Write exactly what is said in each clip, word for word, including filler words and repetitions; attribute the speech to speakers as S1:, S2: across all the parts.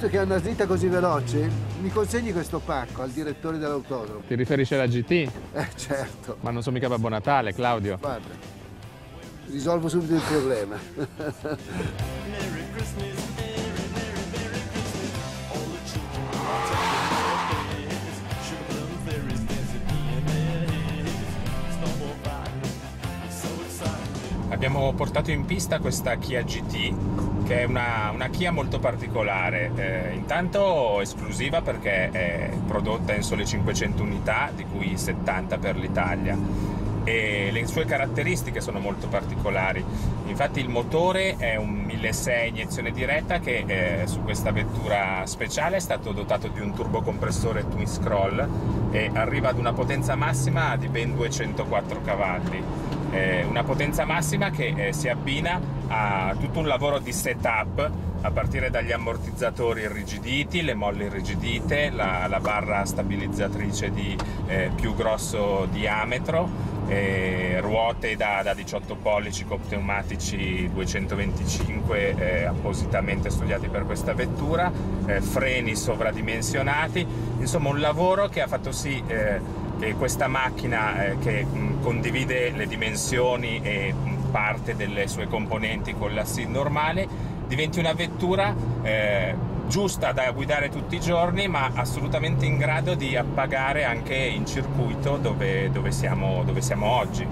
S1: visto che ha una slitta così veloce, mi consegni questo pacco al direttore dell'autodromo.
S2: Ti riferisci alla G T?
S1: Eh, certo.
S2: Ma non so mica Babbo Natale, Claudio.
S1: Guarda, risolvo subito il problema.
S2: Abbiamo portato in pista questa Kia G T, che è una, una Kia molto particolare, eh, intanto esclusiva perché è prodotta in sole cinquecento unità, di cui settanta per l'Italia, e le sue caratteristiche sono molto particolari. Infatti il motore è un milleseicento iniezione diretta che eh, su questa vettura speciale è stato dotato di un turbocompressore twin scroll e arriva ad una potenza massima di ben duecentoquattro cavalli. Eh, una potenza massima che eh, si abbina a tutto un lavoro di setup, a partire dagli ammortizzatori irrigiditi, le molle irrigidite, la, la barra stabilizzatrice di eh, più grosso diametro, eh, ruote da, da diciotto pollici con pneumatici duecentoventicinque eh, appositamente studiati per questa vettura, eh, freni sovradimensionati, insomma un lavoro che ha fatto sì eh, che questa macchina eh, che mh, condivide le dimensioni e mh, parte delle sue componenti con la S I D normale diventi una vettura eh, giusta da guidare tutti i giorni, ma assolutamente in grado di appagare anche in circuito dove, dove, siamo, dove siamo oggi.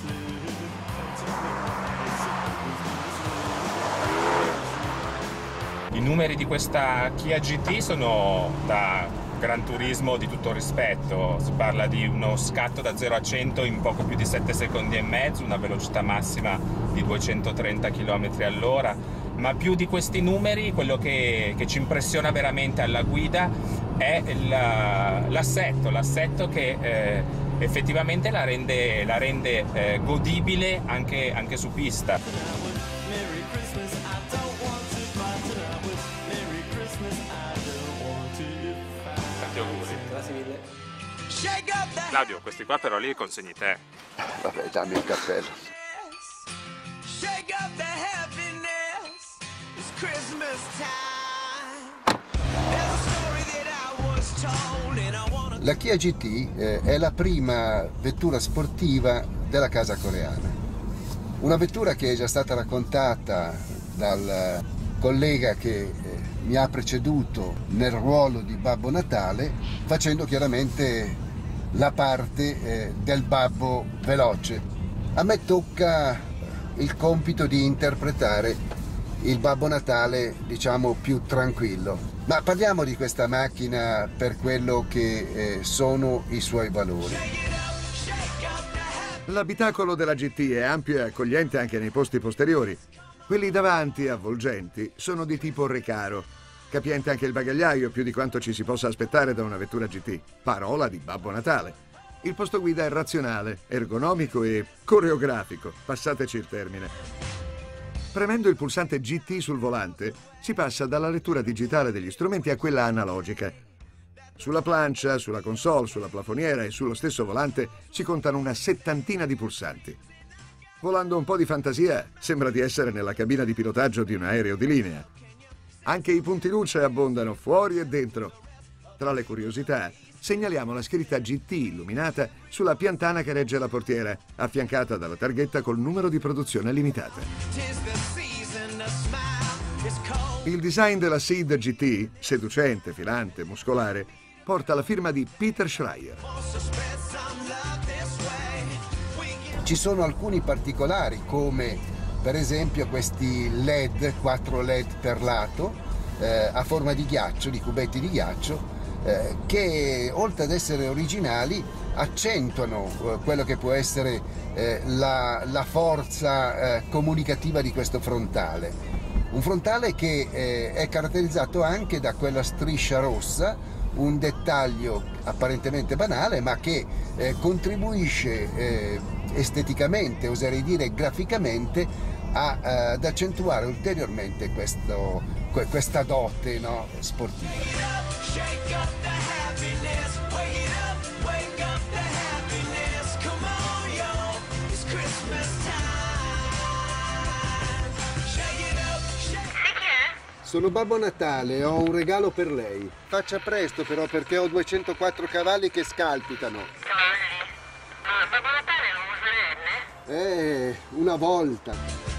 S2: I numeri di questa Kia G T sono da Gran Turismo di tutto rispetto, si parla di uno scatto da zero a cento in poco più di sette secondi e mezzo, una velocità massima di duecentotrenta chilometri all'ora, ma più di questi numeri quello che, che ci impressiona veramente alla guida è l'assetto, l'assetto che eh, effettivamente la rende, la rende eh, godibile anche, anche su pista.
S1: Grazie mille.
S2: Claudio, questi qua però li consegni te.
S1: Vabbè, dammi il cappello. La Kia G T eh, è la prima vettura sportiva della casa coreana. Una vettura che è già stata raccontata dal collega che eh, mi ha preceduto nel ruolo di Babbo Natale, facendo chiaramente la parte eh, del babbo veloce. A me tocca il compito di interpretare il Babbo Natale, diciamo, più tranquillo. Ma parliamo di questa macchina per quello che eh, sono i suoi valori.
S3: L'abitacolo della G T è ampio e accogliente anche nei posti posteriori. Quelli davanti, avvolgenti, sono di tipo Recaro. Capiente anche il bagagliaio, più di quanto ci si possa aspettare da una vettura G T. Parola di Babbo Natale. Il posto guida è razionale, ergonomico e coreografico, passateci il termine. Premendo il pulsante G T sul volante, si passa dalla lettura digitale degli strumenti a quella analogica. Sulla plancia, sulla console, sulla plafoniera e sullo stesso volante si contano una settantina di pulsanti. Volando un po' di fantasia, sembra di essere nella cabina di pilotaggio di un aereo di linea. Anche i punti luce abbondano fuori e dentro. Tra le curiosità, segnaliamo la scritta G T illuminata sulla piantana che regge la portiera, affiancata dalla targhetta col numero di produzione limitata. Il design della S I D G T, seducente, filante, muscolare, porta la firma di Peter Schreier.
S1: Ci sono alcuni particolari, come per esempio questi L E D, quattro L E D per lato, eh, a forma di ghiaccio, di cubetti di ghiaccio, eh, che oltre ad essere originali accentuano eh, quello che può essere eh, la, la forza eh, comunicativa di questo frontale. Un frontale che eh, è caratterizzato anche da quella striscia rossa, un dettaglio apparentemente banale, ma che eh, contribuisce eh, esteticamente, oserei dire graficamente, a, eh, ad accentuare ulteriormente questo, questa dote, no, sportiva. Sono Babbo Natale, ho un regalo per lei. Faccia presto però perché ho duecentoquattro cavalli che scalpitano.
S4: Cavalli? Ma Babbo Natale è un solenne?
S1: Eh, una volta.